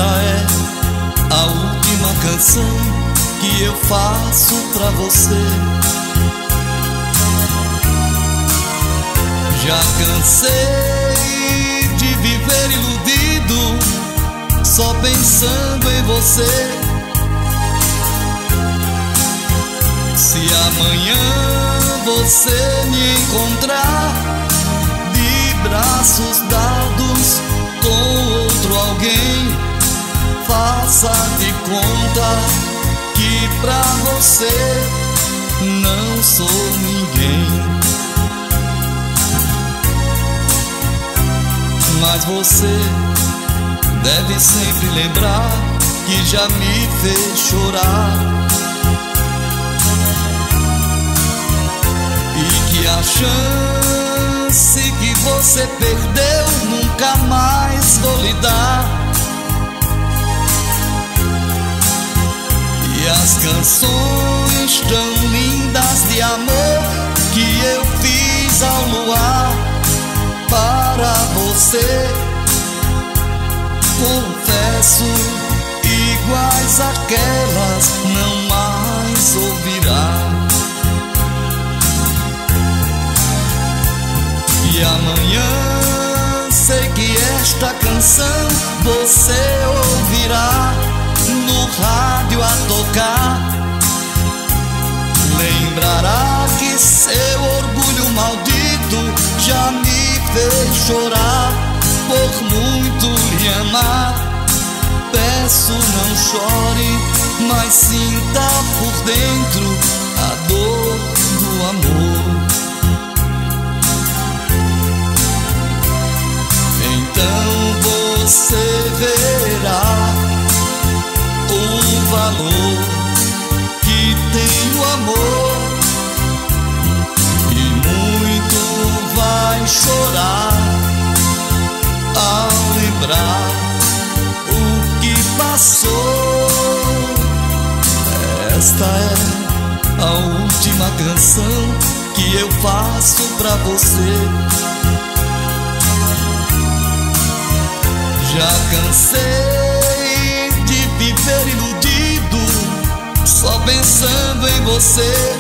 Esta é a última canção que eu faço pra você. Já cansei de viver iludido, só pensando em você. Se amanhã você me encontrar de braços dados com outro alguém, faça de conta que pra você não sou ninguém. Mas você deve sempre lembrar que já me fez chorar, e que a chance que você perdeu nunca mais vou lhe dar. E as canções tão lindas de amor que eu fiz ao luar para você, confesso, iguais àquelas não mais ouvirá. E amanhã sei que esta canção você ouvirá no rádio a tocar. Lembrará que seu orgulho maldito já me fez chorar por muito lhe amar. Peço, não chore, mas sinta por dentro a dor do amor. Então você verá o valor que tem o amor, e muito vai chorar ao lembrar o que passou. Esta é a última canção que eu faço pra você. Já cansei de viver iludido, só pensando em você.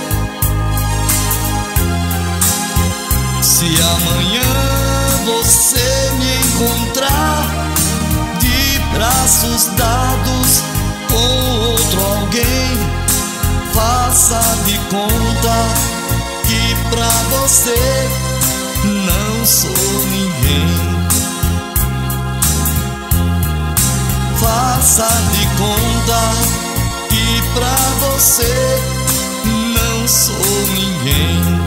Se amanhã você me encontrar de braços dados com outro alguém, faça de conta que pra você não sou ninguém. Faça de conta que pra você não sou ninguém.